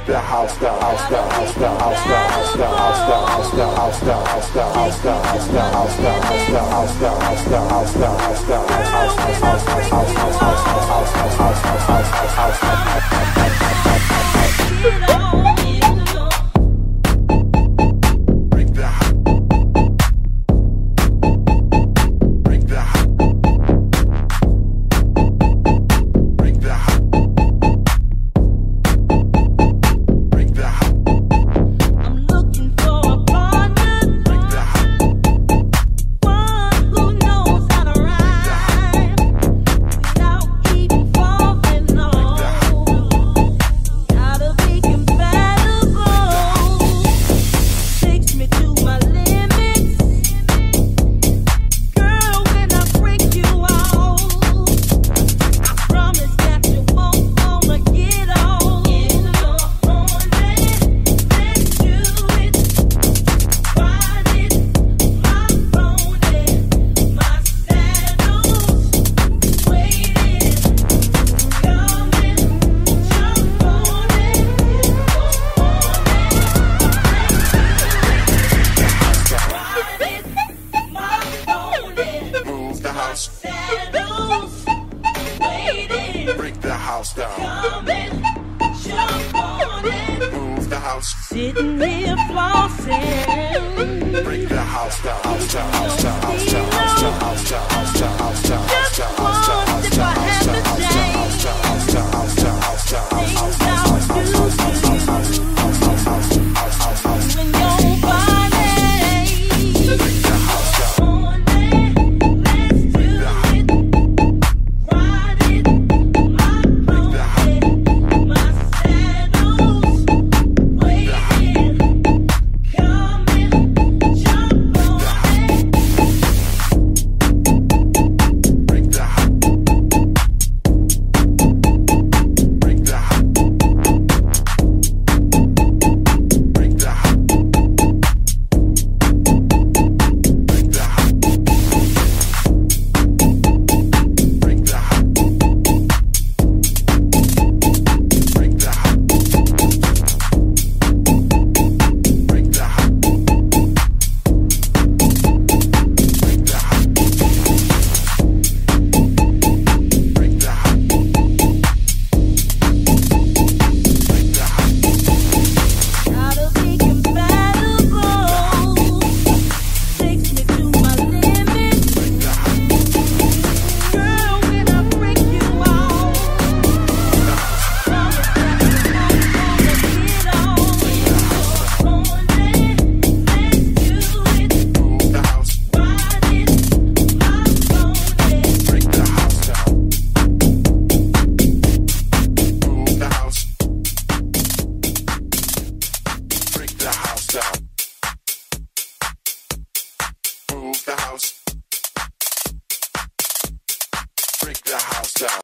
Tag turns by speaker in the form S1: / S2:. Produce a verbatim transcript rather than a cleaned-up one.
S1: the house down, house down, house down, house down, house down, house down, house down, house down, house down, house down, house down, house down, house down, house down, house down, house down, house down, house house house house house house house house house house house house house house. Break the house down. Come and jump on it. Move the house. Sitting here flossing. Break the house down. House down. House down. House down. House down. House down. House down. House down. House down. House down. House down. House down. House down. House down. House down. House down. House down. House Break the house down.